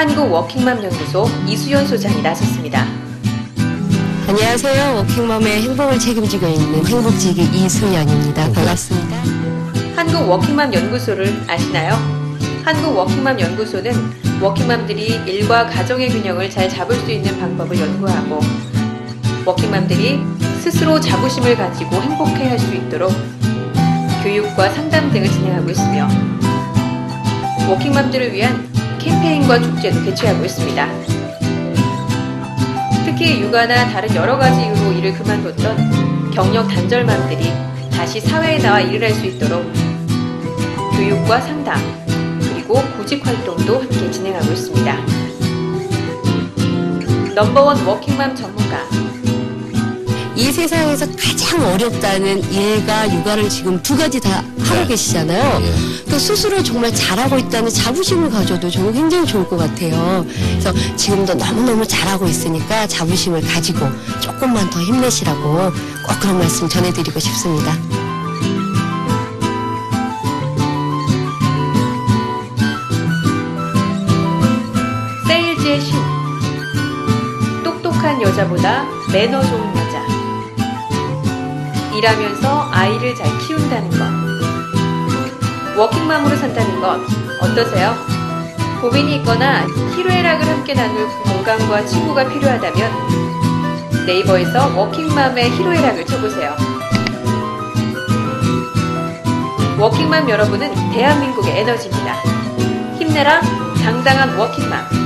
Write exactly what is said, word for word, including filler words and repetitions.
한국워킹맘연구소 이수연 소장이 나섰습니다. 안녕하세요. 워킹맘의 행복을 책임지고 있는 행복지기 이수연입니다. 반갑습니다. 한국워킹맘연구소를 아시나요? 한국워킹맘연구소는 워킹맘들이 일과 가정의 균형을 잘 잡을 수 있는 방법을 연구하고 워킹맘들이 스스로 자부심을 가지고 행복해할 수 있도록 교육과 상담 등을 진행하고 있으며 워킹맘들을 위한 캠페인과 축제도 개최하고 있습니다. 특히 육아나 다른 여러 가지 이유로 일을 그만뒀던 경력 단절맘들이 다시 사회에 나와 일을 할 수 있도록 교육과 상담 그리고 구직 활동도 함께 진행하고 있습니다. 넘버원 워킹맘 전문가 이 세상에서 가장 어렵다는 일과 육아를 지금 두 가지 다 하고 계시잖아요. 예. 그 스스로 정말 잘하고 있다는 자부심을 가져도 저는 굉장히 좋을 것 같아요. 그래서 지금도 너무너무 잘하고 있으니까 자부심을 가지고 조금만 더 힘내시라고 꼭 그런 말씀 전해드리고 싶습니다. 세일즈의 신 똑똑한 여자보다 매너 좋은 여자 일하면서 아이를 잘 키운다는 것 워킹맘으로 산다는 것 어떠세요? 고민이 있거나 희로애락을 함께 나눌 공간과 친구가 필요하다면 네이버에서 워킹맘의 희로애락을 쳐보세요. 워킹맘 여러분은 대한민국의 에너지입니다. 힘내라 당당한 워킹맘.